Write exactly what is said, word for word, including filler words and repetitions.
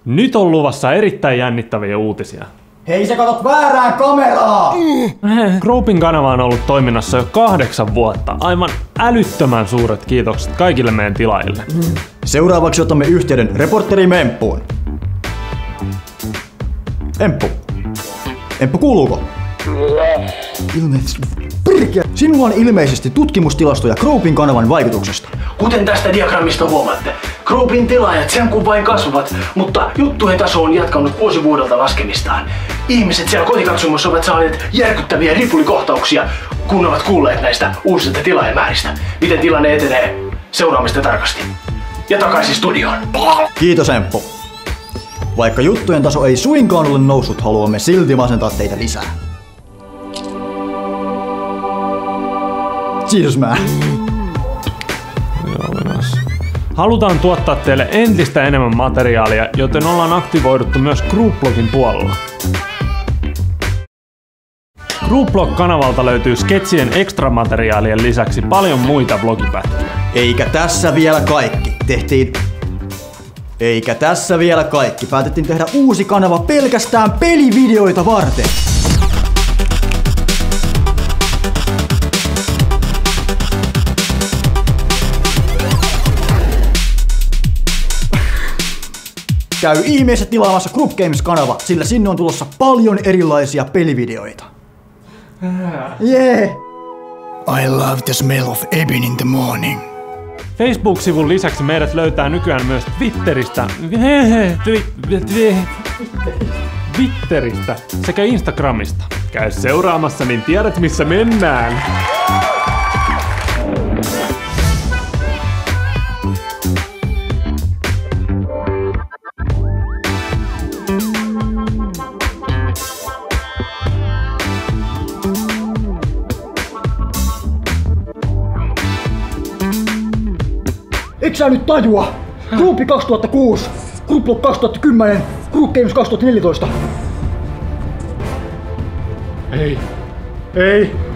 Nyt on luvassa erittäin jännittäviä uutisia. Hei, sä katot väärään kameraa! Groupin kanava on ollut toiminnassa jo kahdeksan vuotta. Aivan älyttömän suuret kiitokset kaikille meidän tilaajille. Seuraavaksi otamme yhteyden reporterimme Emppuun. Emppu. Emppu, kuuluuko? Ilmeisesti. Pirkeä! Sinulla on ilmeisesti tutkimustilastoja Groupin kanavan vaikutuksesta. Kuten tästä diagrammista huomaatte, Groupin tilaajat sen kun vain kasvavat, mutta juttujen taso on jatkanut vuosi vuodelta laskemistaan. Ihmiset siellä kotikatsomossa ovat saaneet järkyttäviä ripulikohtauksia, kun ovat kuulleet näistä uusista tilaajamääristä. Miten tilanne etenee? Seuraamista tarkasti. Ja takaisin studioon. Kiitos, Emppu. Vaikka juttujen taso ei suinkaan ole noussut, haluamme silti masentaa teitä lisää. Cheers, man. Halutaan tuottaa teille entistä enemmän materiaalia, joten ollaan aktivoiduttu myös Groupblogin puolella. Groupblog-kanavalta löytyy sketsien ekstramateriaalien lisäksi paljon muita blogipätkiä. Eikä tässä vielä kaikki. Tehtiin... Eikä tässä vielä kaikki. Päätettiin tehdä uusi kanava pelkästään pelivideoita varten. Käy ihmeessä tilaamassa Group Games-kanava, sillä sinne on tulossa paljon erilaisia pelivideoita. Yeah. I love the smell of ebony in the morning. Facebook-sivun lisäksi meidät löytää nykyään myös Twitteristä, Twitteristä sekä Instagramista. Käy seuraamassa, niin tiedät missä mennään. Eikö sä nyt tajua? Groupi kaksituhattakuusi, Groupblog kaksituhattakymmenen, Group Games kaksituhattaneljätoista. Ei. Ei.